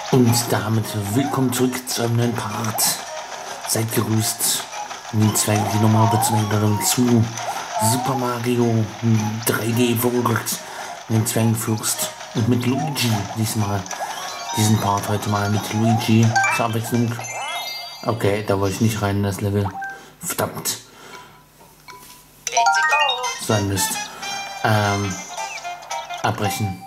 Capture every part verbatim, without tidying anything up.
Und damit willkommen zurück zu einem neuen Part. Seid gerüßt. In die zweite Nummer wird es eine Einladung zu Super Mario drei D World mit dem Zwergenfürst und mit Luigi diesmal. Diesen Part heute mal mit Luigi zur Abwechslung. Okay, da wollte ich nicht rein in das Level. Verdammt. So ein Mist. Ähm, abbrechen.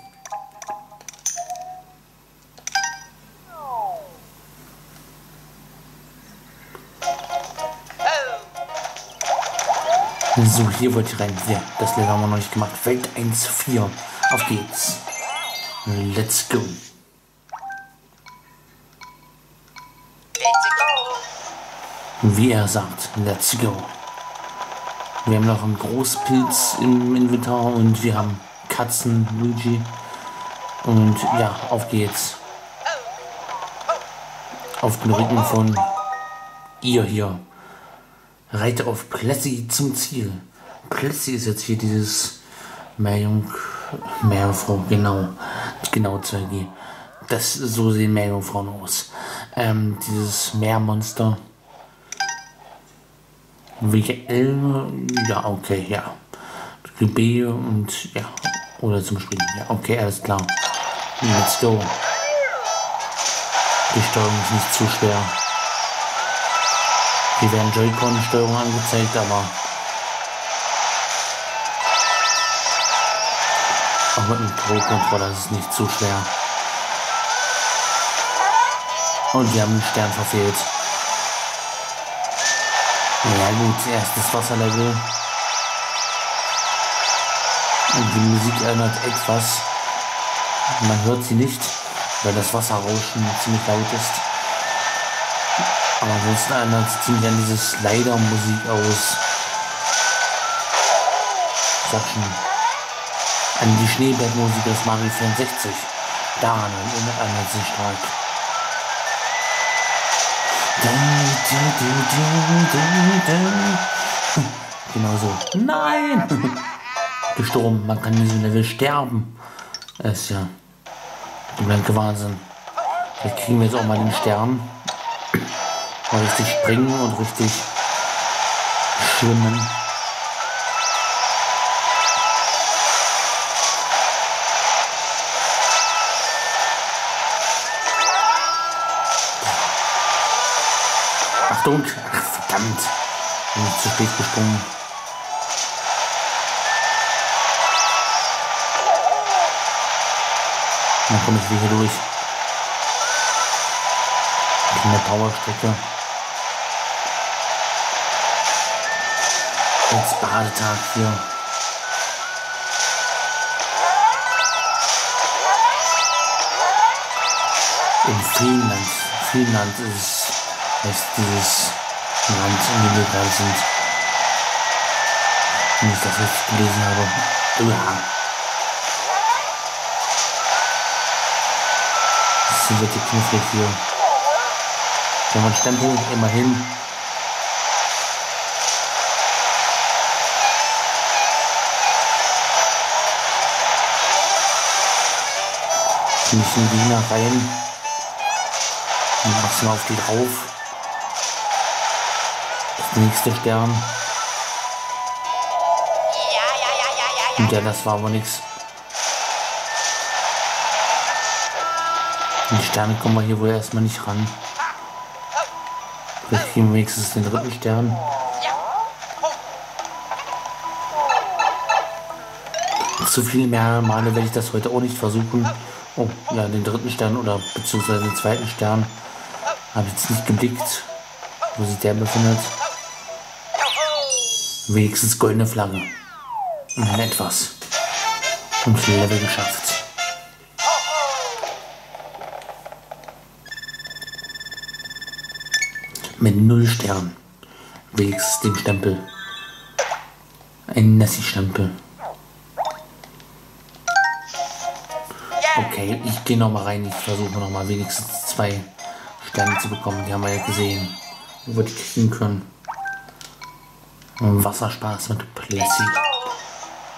So, hier wollte ich rein. Ja, das Level haben wir noch nicht gemacht. Welt eins vier. Auf geht's. Let's go. Wie er sagt, let's go. Wir haben noch einen Großpilz im Inventar und wir haben Katzen, Luigi. Und ja, auf geht's. Auf den Rücken von ihr hier. Reite auf Plessy zum Ziel. Plessy ist jetzt hier dieses Meerjung, Meerjungfrau, genau, genau zwei G. Das, so sehen Meerjungfrauen aus. Ähm, dieses Meermonster. W L, ja, okay, ja. B und ja, oder zum Springen, ja, okay, alles klar. Let's go. Die Steuerung ist nicht zu schwer. Hier werden Joy-Con-Steuerungen angezeigt, aber auch mit dem Pro-Controller ist es nicht zu schwer. Und wir haben den Stern verfehlt. Ja gut, erstes Wasserlevel. Und die Musik erinnert etwas. Man hört sie nicht, weil das Wasserrauschen ziemlich laut ist. Aber ansonsten erinnert es ziemlich an diese Slider-Musik aus. Sag schon. An die Schneebergmusik aus Mario vierundsechzig. Daran erinnert es sich stark. Genau so. Nein! Gestorben. Man kann in diesem Level sterben. Das ist ja der blanke Wahnsinn. Vielleicht kriegen wir jetzt auch mal den Stern. Mal richtig springen und richtig schwimmen. Achtung! Ach, verdammt! Bin ich zu spät gesprungen. Dann komme ich wieder hier durch. Eine Powerstrecke. Jetzt Badetag hier. In Finnland. Finnland ist, ist dieses Land, in dem wir gerade sind. Wenn ich das richtig gelesen habe. Ja. Das wird die knifflig hier. Wir haben einen Stempel, immerhin. Nicht in die nach rein. Und machst mal auf die drauf. Das nächste Stern. Und ja, das war aber nichts. Die Sterne kommen wir hier wohl erstmal nicht ran. Vielleicht kriegen wir wenigstens den dritten Stern. Zu viel mehr Male werde ich das heute auch nicht versuchen. Oh, ja, den dritten Stern oder beziehungsweise den zweiten Stern habe ich jetzt nicht geblickt, wo sich der befindet. Wenigstens goldene Flagge. Und etwas. Und Level geschafft. Mit null Sternen. Wenigstens den Stempel. Ein Nessie-Stempel. Okay, ich gehe noch mal rein. Ich versuche noch mal wenigstens zwei Sterne zu bekommen. Die haben wir ja gesehen. Wo wir die kriegen können. Und Wasserspaß mit Plessy.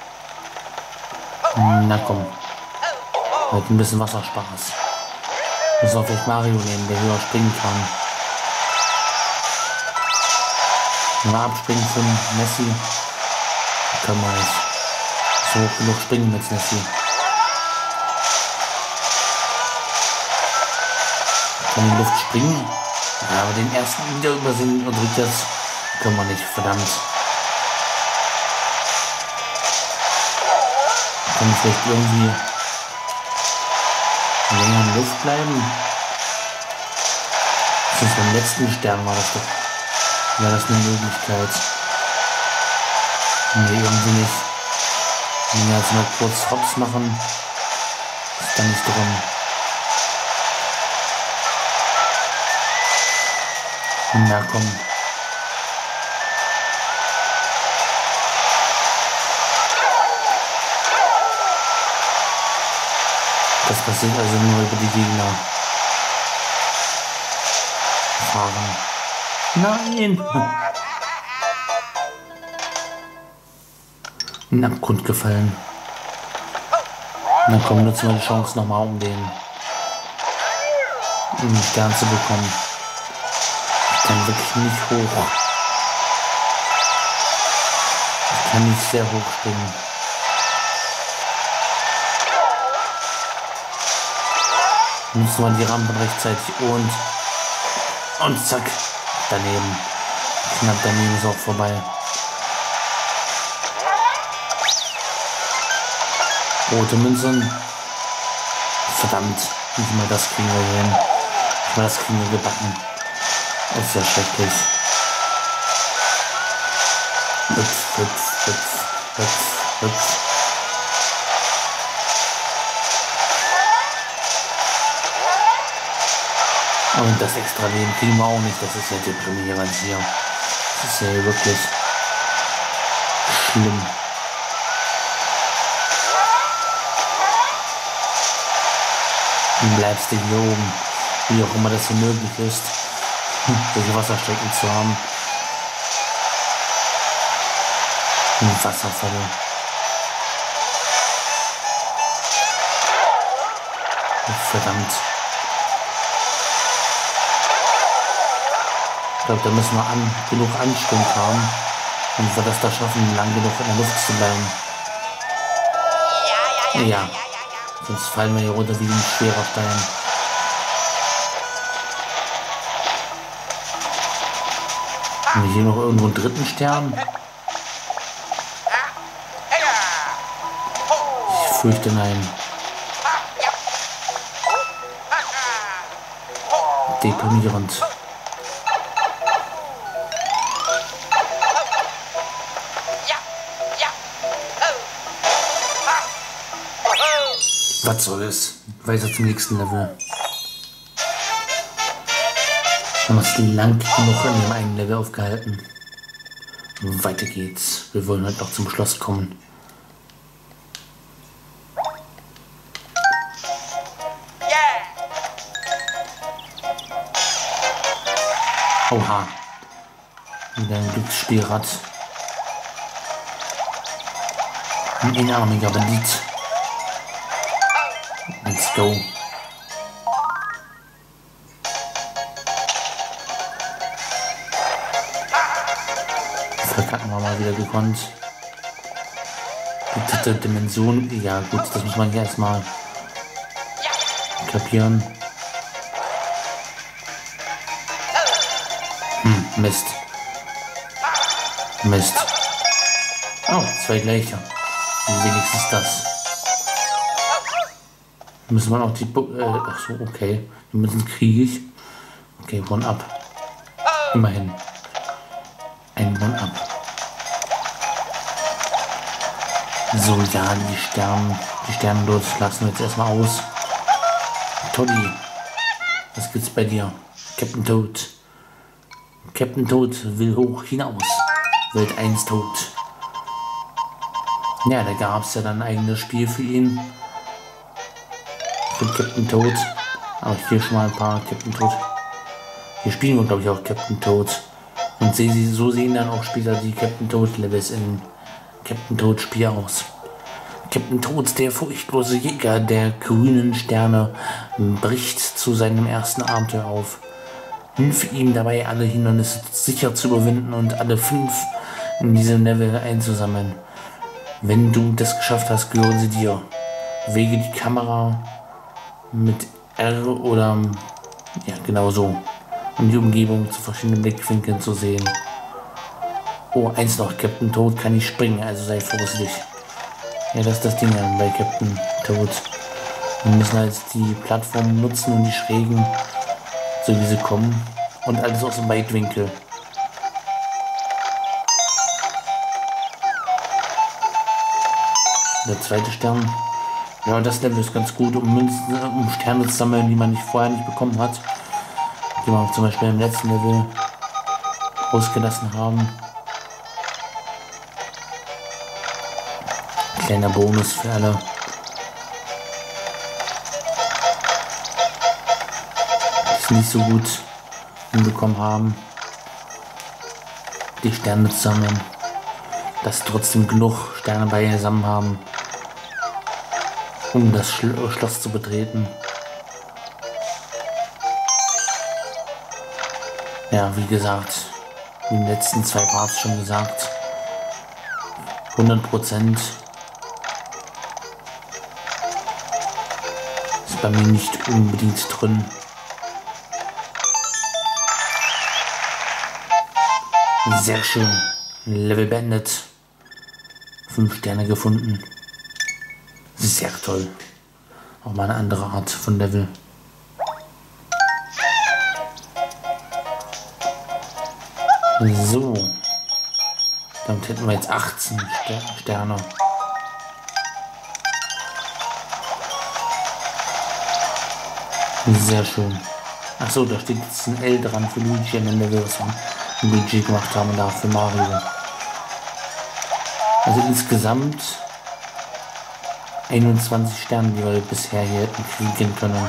Na komm. Halt ein bisschen Wasserspaß. Müssen wir vielleicht Mario nehmen, der höher springen kann. Wenn wir abspringen von Messi, können wir nicht so hoch genug springen mit Messi. Kann in die Luft springen, ja, aber den ersten wieder übersehen und rückwärts können wir nicht, verdammt. Kann ich vielleicht irgendwie länger in der Luft bleiben? Das ist beim letzten Stern war das doch. Wäre das eine Möglichkeit? Nee, irgendwie nicht. Wenn wir jetzt mal kurz Hops machen, ist da nicht drin. Na komm. Das passiert also nur über die Gegner. Fahren. Nein! In den Abgrund gefallen. Dann kommen nutzen wir die Chance nochmal, um den um den Stern zu bekommen. Ich kann wirklich nicht hoch. Ich kann nicht sehr hoch springen. Nutzen wir die Rampen rechtzeitig und und zack, daneben. Knapp daneben ist auch vorbei. Rote Münzen. Verdammt, nicht mal das kriegen wir hin. Nicht mal das kriegen wir gebacken. Das ist ja schrecklich. Hüpf, hüpf, hüpf, hüpf, hüpf. Und das extra Leben kriegen wir auch nicht. Das ist ja deprimierend hier. Das ist ja wirklich schlimm. Dann bleibst du hier oben. Wie auch immer das hier möglich ist. Solche Wasserstrecken zu haben. Und Wasserfälle. Verdammt. Ich glaube, da müssen wir an, genug Anschwung haben, und wir das da schaffen, lang genug in der Luft zu bleiben. Ja, ja, ja, ja. Sonst fallen wir hier runter wie ein schwerer Stein. Haben wir hier noch irgendwo einen dritten Stern? Ich fürchte nein. Deprimierend. Was soll es? Weiter zum nächsten Level. Haben wir es lang genug in dem einen Level aufgehalten. Weiter geht's. Wir wollen heute noch zum Schloss kommen. Oha. Wieder ein Glücksspielrad. Ein einarmiger Bandit. Let's go. Verkacken wir mal wieder gekonnt. Die dritte Dimension. Ja gut, das muss man hier erstmal kapieren. Hm, Mist. Mist. Oh, zwei gleiche. Wenigstens das. Müssen wir noch die... Äh, ach so, okay. Die Münzen kriege ich. Okay, One-Up. Immerhin. Ein One-Up. So, ja, die Sterne... Die Sterne dort lassen wir jetzt erstmal aus. Toddy. Was gibt's bei dir? Captain Toad. Captain Toad will hoch hinaus. Welt eins tot. Ja, da gab es ja dann ein eigenes Spiel für ihn. Für Captain Toad. Aber hier schon mal ein paar Captain Toad. Hier spielen wir, glaube ich, auch Captain Toad. Und so sehen dann auch später die Captain Toad Levels in Captain Toad Spiel aus. Captain Toad, der furchtlose Jäger der grünen Sterne, bricht zu seinem ersten Abenteuer auf. Hilf ihm dabei, alle Hindernisse sicher zu überwinden und alle fünf in diesem Level einzusammeln. Wenn du das geschafft hast, gehören sie dir. Wege die Kamera mit R oder ja genau so, um die Umgebung zu verschiedenen Blickwinkeln zu sehen. Oh, eins noch, Captain Toad kann nicht springen, also sei vorsichtig. Ja, das ist das Ding bei Captain Toad. Wir müssen halt die Plattform nutzen und die Schrägen, so wie sie kommen, und alles aus dem Weitwinkel. Der zweite Stern. Ja, das Level ist ganz gut, um Münzen, um Sterne zu sammeln, die man nicht vorher nicht bekommen hat. Die wir zum Beispiel im letzten Level ausgelassen haben. Kleiner Bonus für alle. Die es nicht so gut hinbekommen haben, die Sterne zu sammeln. Dass trotzdem genug Sterne beisammen haben, um das Schlo Schloss zu betreten. Ja, wie gesagt, in den letzten zwei Parts schon gesagt, hundert Prozent ist bei mir nicht unbedingt drin. Sehr schön. Level beendet. Fünf Sterne gefunden. Sehr toll. Auch mal eine andere Art von Level. So. Damit hätten wir jetzt achtzehn Sterne. Sehr schön. Achso, da steht jetzt ein L dran für Luigi in dem Level, was wir Luigi gemacht haben und da für Mario. Also insgesamt einundzwanzig Sterne, die wir bisher hier hätten kriegen können.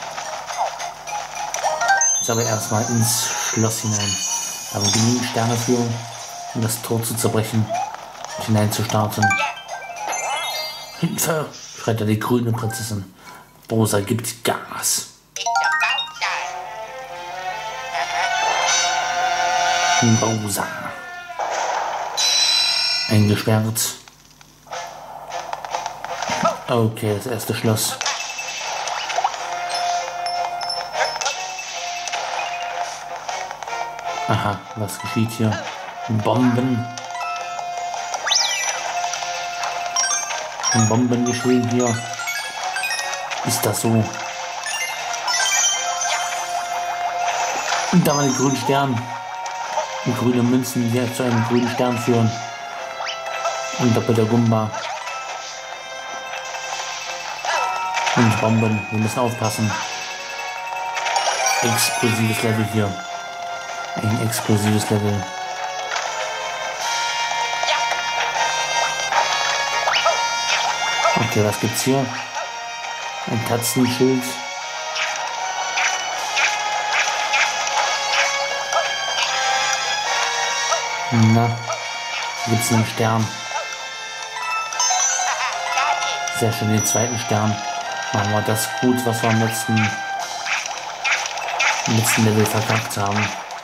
Jetzt aber erstmal ins Schloss hinein. Da haben wir genügend Sterne für, um das Tor zu zerbrechen und hinein zu starten. Hilfe! Schreit da die grüne Prinzessin. Bowser gibt Gas. Bowser. Eingesperrt. Okay, das erste Schloss. Aha, was geschieht hier? Bomben. Ein Bombengeschehen hier. Ist das so? Und da war der grüne Stern. Und grüne Münzen, die zu einem grünen Stern führen. Und doppelter Gumba. Und Bomben. Wir müssen aufpassen. Explosives Level hier. Ein explosives Level. Okay, was gibt's hier? Ein Katzenschild. Na, hier gibt's einen Stern. Sehr schön, den zweiten Stern. Machen wir das gut, was wir am letzten, im letzten Level verkackt haben.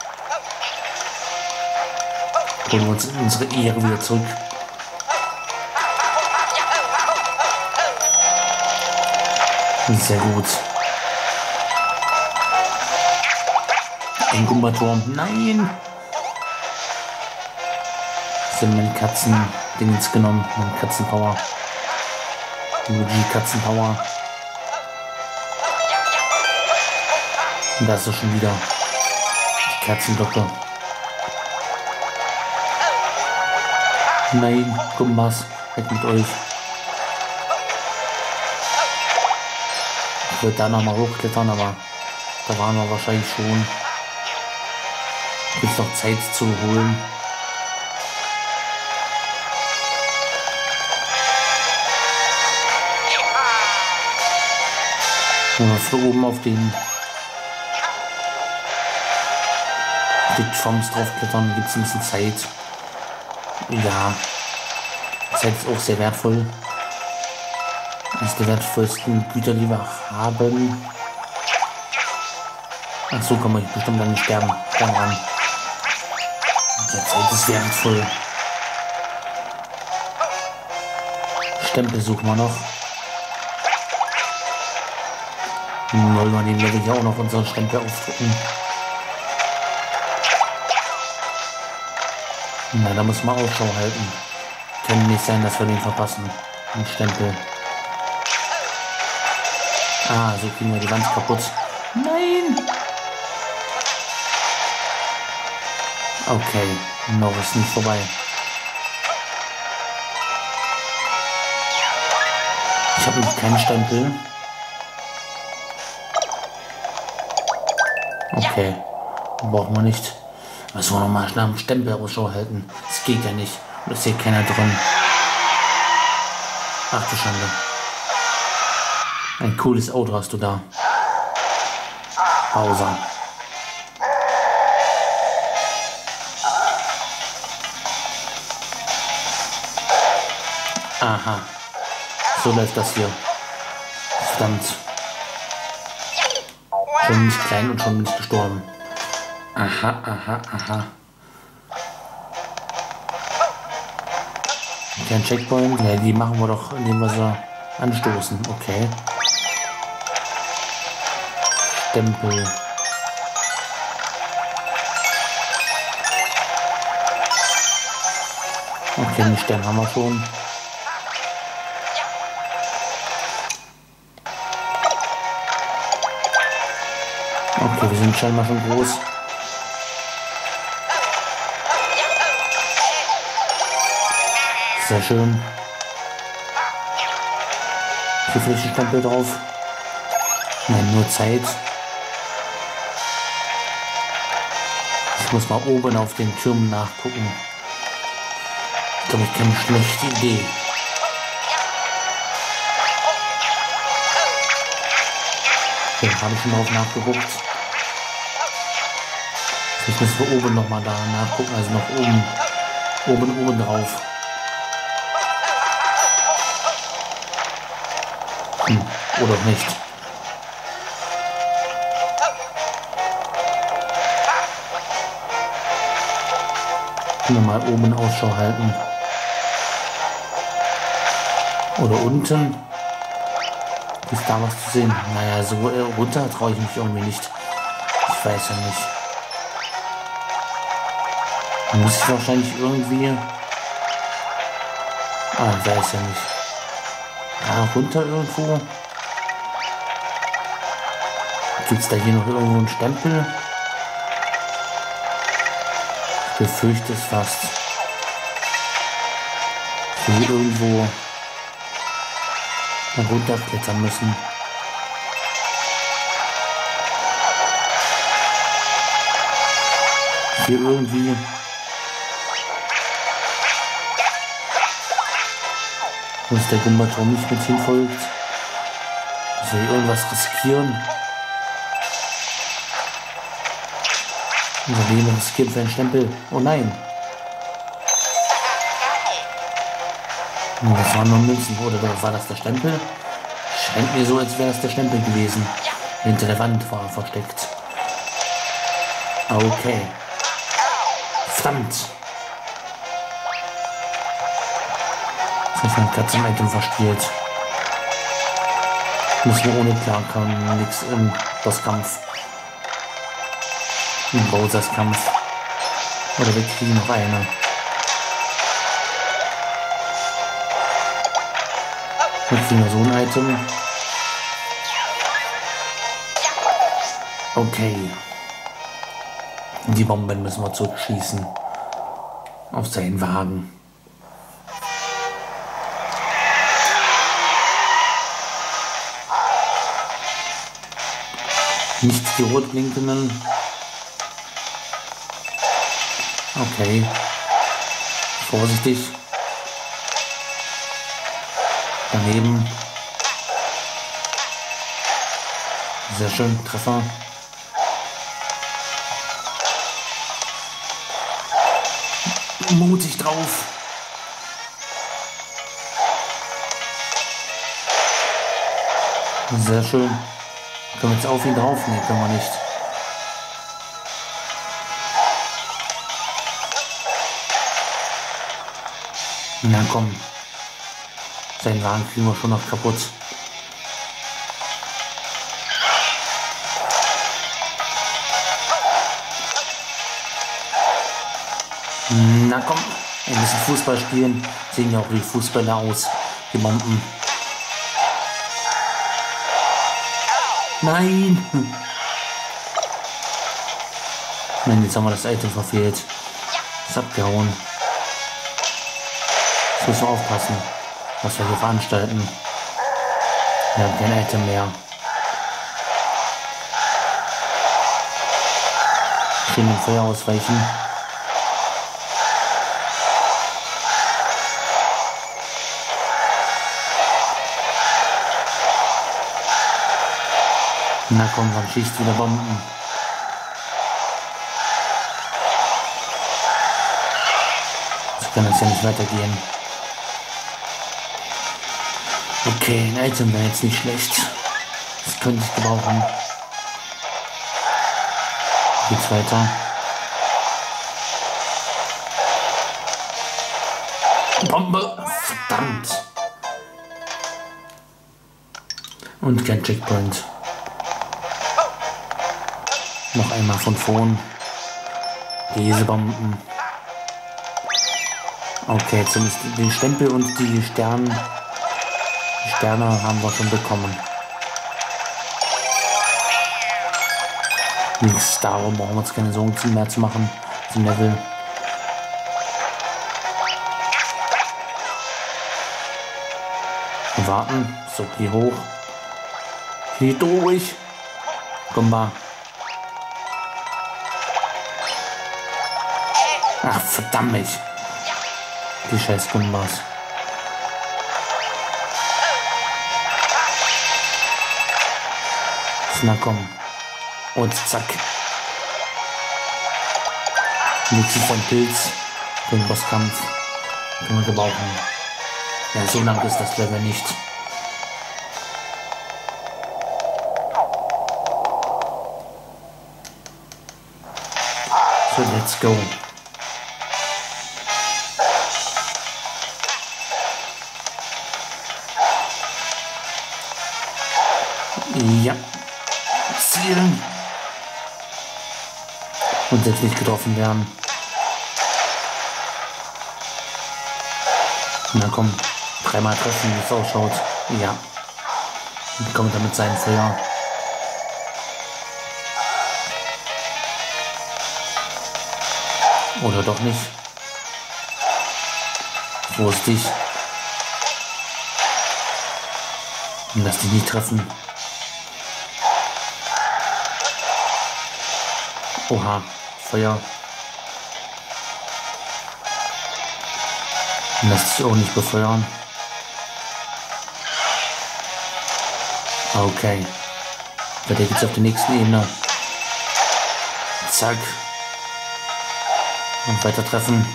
Holen wir uns unsere Ehre wieder zurück. Sehr gut. Ein Gumbaturm. Nein! Das sind meine Katzen-Dingens genommen. Meine Katzenpower. Die Katzenpower. Und da ist doch schon wieder die Katzenglocke. Nein, Gumbas, weg mit euch. Ich würde da nochmal hochklettern, aber da waren wir wahrscheinlich schon. Gibt noch Zeit zu holen. Wenn wir für oben auf den Plattforms draufklettern, gibt es ein bisschen Zeit. Ja, Zeit ist auch sehr wertvoll. Eines der wertvollsten Güter, die wir haben. Ach so, kann man bestimmt an den Sterben, Sterben ran. Der Zeit ist wertvoll. Stempel suchen wir noch. Wollen wir den Level hier auch noch unseren Stempel aufdrücken. Na, da muss man Ausschau halten. Kann nicht sein, dass wir den verpassen. Den Stempel. Ah, so kriegen wir die Wand kaputt. Nein! Okay, noch ist nicht vorbei. Ich habe noch keinen Stempel. Okay, brauchen wir nicht. Was wollen wir nochmal nach dem Stempel Ausschau halten? Das geht ja nicht. Da ist hier keiner drin. Ach du Schande. Ein cooles Auto hast du da. Bowser. Aha. So läuft das hier. Verdammt. Schon bin ich klein und schon bin ich gestorben. Aha, aha, aha. Kein Checkpoint. Ja, die machen wir doch, indem wir sie anstoßen. Okay. Stempel. Okay, den Stern haben wir schon. Okay, wir sind scheinbar schon groß. Sehr schön. Hier frische Stempel drauf. Nein, nur Zeit. Ich muss mal oben auf den Türmen nachgucken. Ich glaube, ich kenne eine schlechte Idee. Okay, habe ich schon drauf nachgeguckt. Jetzt müssen wir oben nochmal da nachgucken, also noch oben, oben, oben drauf. Hm, oder nicht. Können wir mal oben Ausschau halten. Oder unten. Ist da was zu sehen? Naja, so äh, runter traue ich mich irgendwie nicht. Ich weiß ja nicht. Man muss ich wahrscheinlich irgendwie... Ah, ich weiß ja nicht. Ja, runter irgendwo. Gibt es da hier noch irgendwo einen Stempel? Ich befürchte es fast. Dass wir irgendwo runterklettern müssen. Hier irgendwie. Muss der Gumbaturm nicht mit hinfolgt. Dass wir hier irgendwas riskieren. Unser Leben riskiert für einen Stempel. Oh nein! Das waren nur Münzen, oder war das der Stempel? Scheint mir so, als wäre das der Stempel gewesen. Hinter der Wand war er versteckt. Okay. Verdammt! Jetzt habe ich mein Katzeneiten verspielt. Müssen wir ohne klarkommen, nichts im Bosskampf. Im Bowsers Kampf. Oder wir kriegen noch eine. Wir kriegen so ein Item. Okay. Die Bomben müssen wir zurückschießen. Auf seinen Wagen. Nicht die rotblinkenden. Okay. Vorsichtig. Daneben. Sehr schön, Treffer. Mutig drauf. Sehr schön. Können wir jetzt auf ihn drauf? Ne, können wir nicht. Na komm. Seinen Wagen kriegen wir schon noch kaputt. Na komm. Wir müssen Fußball spielen. Sehen ja auch wie Fußballer aus. Die Bomben. Nein! Nein, jetzt haben wir das Item verfehlt. Ist abgehauen. Jetzt müssen wir aufpassen, was wir hier veranstalten. Wir haben kein Item mehr. Schön dem Feuer ausweichen. Na komm, dann schießt wieder Bomben. So kann es ja nicht weitergehen. Okay, ein Item wäre jetzt nicht schlecht. Das könnte ich gebrauchen. Geht's weiter. Bombe! Verdammt! Und kein Checkpoint. Noch einmal von vorn. Diese Bomben. Okay, zumindest den Stempel und die Sterne, die Sterne haben wir schon bekommen. Nichts darum, brauchen wir uns keine Sorgen mehr zu machen zum Level. Warten, so hier hoch. Hier durch. Komm mal. Ach, verdammt mich. Die scheiß Gumbas. Na komm. Und zack. Nächstes ein Pilz für den Bosskampf. Können wir gebrauchen. Ja, so lang ist das Level nicht. So, let's go. Ja. Zielen. Und jetzt nicht getroffen werden. Na komm. Dreimal treffen, wie es ausschaut. Ja. Und kommt damit sein Feuer. Oder doch nicht. Vorsichtig. Lass dich nicht treffen. Oha, Feuer. Lass dich auch nicht befeuern. Okay. Weiter geht's auf der nächsten Ebene. Zack. Und weiter treffen.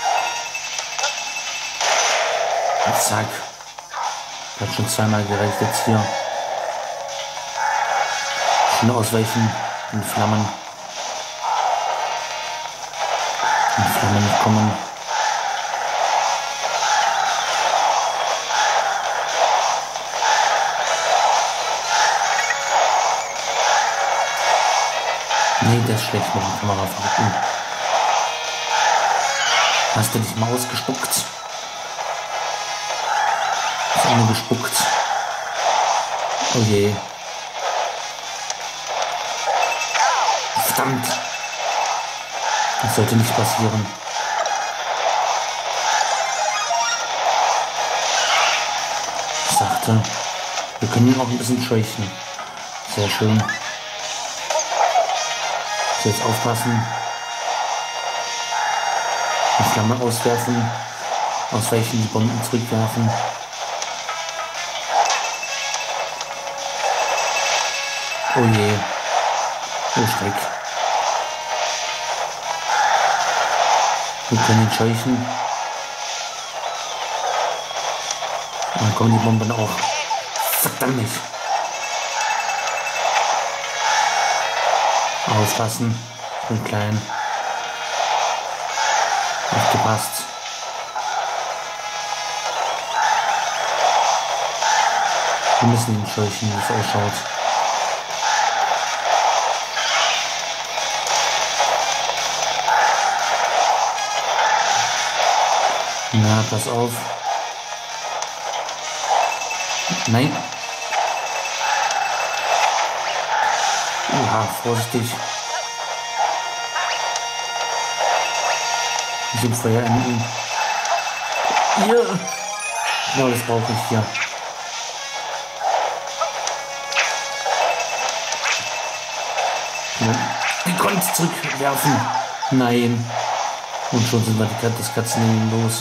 Und zack. Hat schon zweimal gereicht jetzt hier. Schon ausweichen. In Flammen. In Flammen nicht kommen. Nee, das ist schlecht mit der Kamera verrücken. Hast du dich mal ausgespuckt? Ist eine gespuckt. Oh je. Verdammt. Das sollte nicht passieren. Ich sagte, wir können ihn auch ein bisschen scheuchen. Sehr schön. Jetzt aufpassen. Die Flamme auswerfen. Ausweichen, die Bomben zurückwerfen. Oh je. Oh Schreck. Wir können ihn scheuchen. Und dann kommen die Bomben auch. Verdammt nicht. Aufpassen. Ich bin klein. Aufgepasst. Wir müssen ihn scheuchen, wie es ausschaut. Na, pass auf. Nein. Oha, vorsichtig. Ich bin Feuer enden. Hier. Genau, das brauche ich hier. Die konnte es zurückwerfen. Nein. Und schon sind wir die, das Katzenleben los.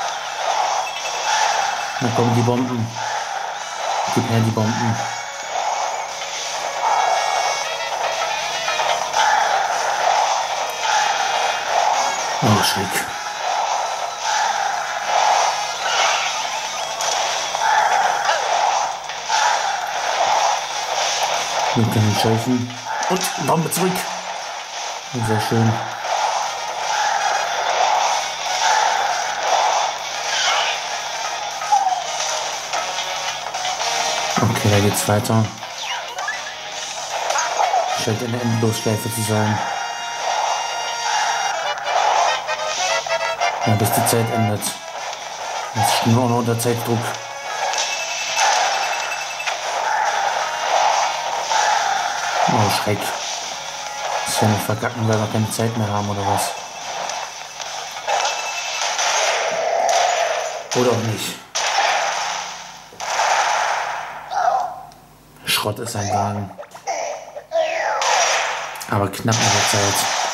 Da kommen die Bomben. Gib her die Bomben. Oh, Schreck. Wir können scheuchen. Und Bombe zurück. Sehr schön. Okay, da geht's weiter. Scheint eine Endlosschleife zu sein. Ja, bis die Zeit endet. Jetzt stehen wir auch noch unter Zeitdruck. Oh, Schreck. Das ist ja nicht verkacken, weil wir keine Zeit mehr haben, oder was? Oder auch nicht. Schrott ist ein Wagen. Aber knapp mit der Zeit.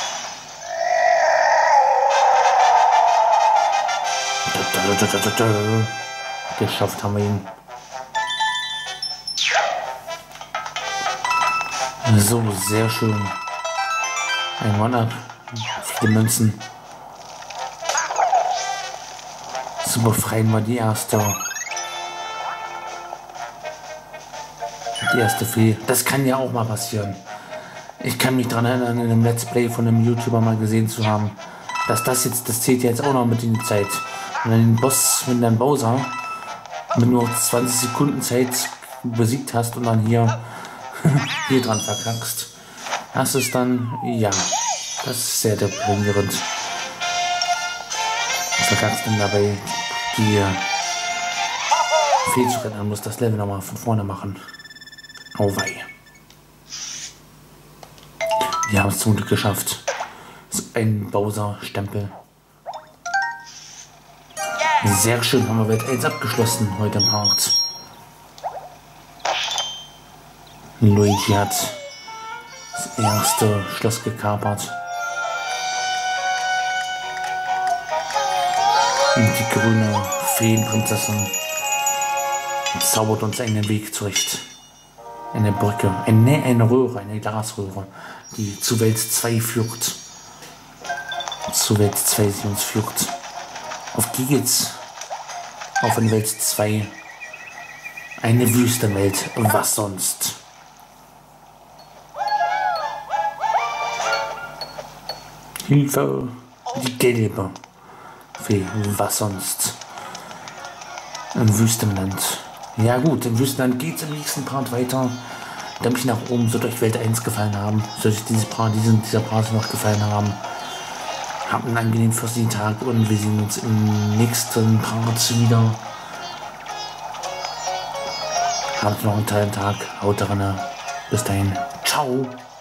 Geschafft haben wir ihn. So, sehr schön. Ein One-Up. Viele Münzen. So befreien wir die erste. Die erste Fee. Das kann ja auch mal passieren. Ich kann mich daran erinnern, in einem Let's Play von einem YouTuber mal gesehen zu haben, dass das jetzt, das zählt jetzt auch noch mit in die Zeit. Wenn du den Boss, wenn du den Bowser mit nur zwanzig Sekunden Zeit besiegt hast und dann hier, hier dran verkackst, hast es dann, ja, das ist sehr deprimierend. Verkackst dann dabei die Fee zu retten und musst das Level nochmal von vorne machen. Auweih. Wir haben es zum Glück geschafft. So ein Bowser-Stempel. Sehr schön, haben wir Welt eins abgeschlossen heute im Part. Luigi hat das erste Schloss gekapert. Und die grüne Feenprinzessin zaubert uns einen Weg zurecht. Eine Brücke, eine, eine Röhre, eine Glasröhre, die zu Welt zwei führt. Zu Welt zwei sie uns führt. Auf geht's. Auf in Welt zwei. Eine Wüstenwelt. Was sonst? Hilfe. Die gelbe Fee. Was sonst? Im Wüstenland. Ja gut, im Wüstenland geht's im nächsten Part weiter. Dämpfchen nach oben, sollte euch Welt eins gefallen haben. Sollte euch dieses Part, diesen, dieser Part noch gefallen haben. Habt einen angenehmen vierzigen Tag und wir sehen uns im nächsten Part wieder. Habt noch einen tollen Tag. Haut rein. Bis dahin. Ciao.